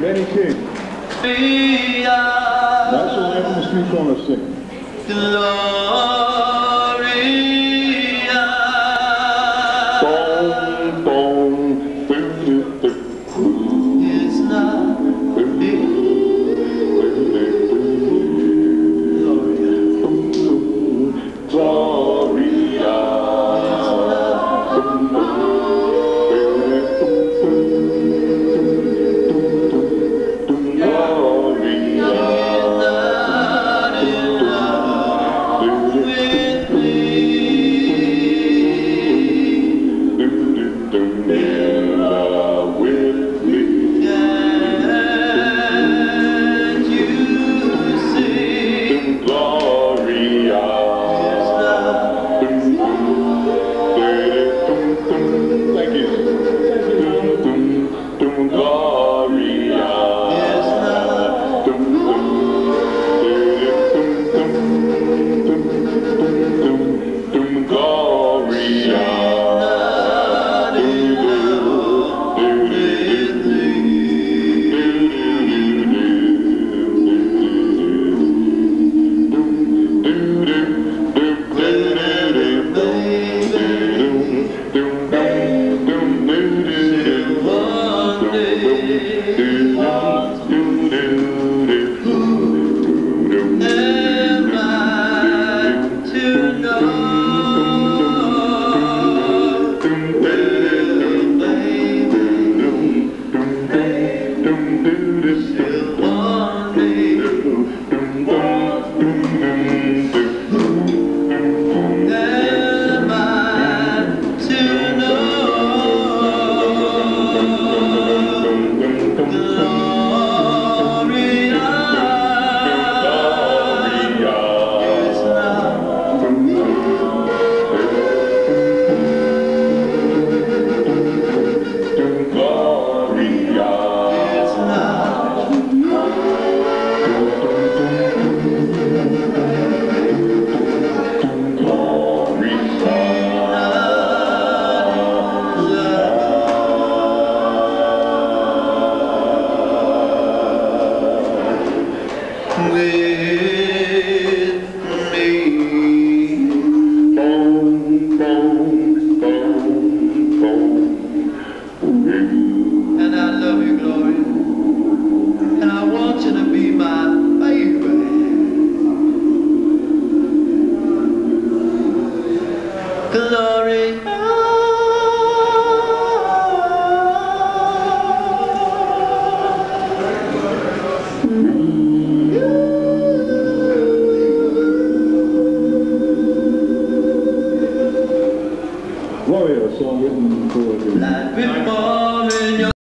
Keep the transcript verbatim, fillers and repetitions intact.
Benny King. That's the name of the street corner sing. Gloria. Boom, boom, boom, boom, boom. It's not Gloria. And I love you, Gloria. And I want you to be my baby. Gloria. Gloria, a song written for the...